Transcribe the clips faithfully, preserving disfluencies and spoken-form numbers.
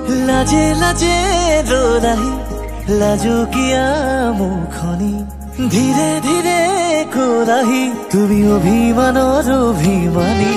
लाजे लाजे रोराही लाजो किया मुखनी धीरे धीरे कोराही तुमी अभिमानर अभिमानी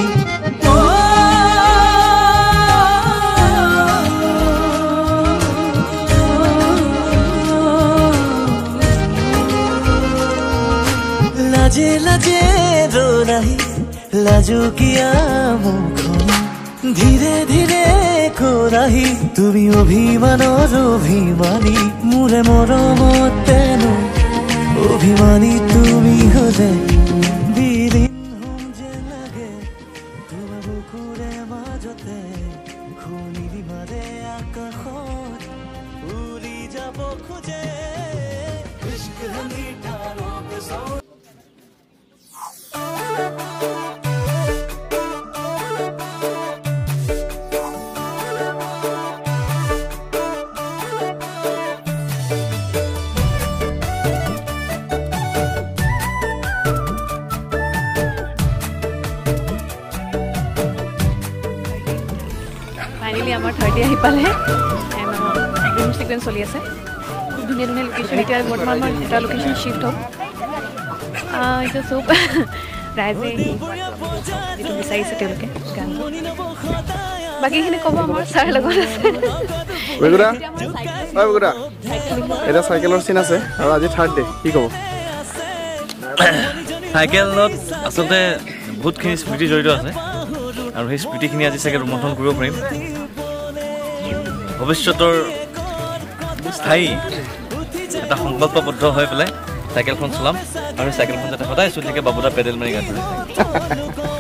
लाजे लाजे रोराही लाजो किया मुखनी धीरे धीरे कोराही तुमी अभिमानर अभिमानी मोरे मरमत अभिमानी तुमी हले बिलीन हूँ जे लागे तुमार बुकुरे माजते खुनिरी मारे आकाशत उड़ी जाब खोजे इश्क मीठा रंग सौ फाइनली आमार थर्टी आहि पाले एंड ड्रीम सिक्वेंस चलि आछे खूब धुनिया धुनिया लोकेशन इतना बर्तमान এটা লোকেশন শিফট হ'ব এটা সব রাইজে যেটো বিচাৰিছে তেওঁলোকে গান বাকিখিনি ক'ব আমাৰ ছাৰ লগত আছে বেগুৰা হয় বেগুৰা এটা সাইকেলৰ সিন আছে আৰু আজি থাৰ্ড ডে কি ক'ব সাইকেলত আসলে বহুতখিনি স্মৃতি জড়িত আছে আৰু সেই স্মৃতিখিনি আজি চাগে ৰোমন্থন কৰিব পাৰিম ভৱিষ্যতৰ স্থায়ী এটা সংকল্পবদ্ধ হৈ পেলাই সাইকেলখন চলাম আৰু সাইকেলখন যাতে সদায় চলি থাকে বাবুদা পেডেল মাৰি গান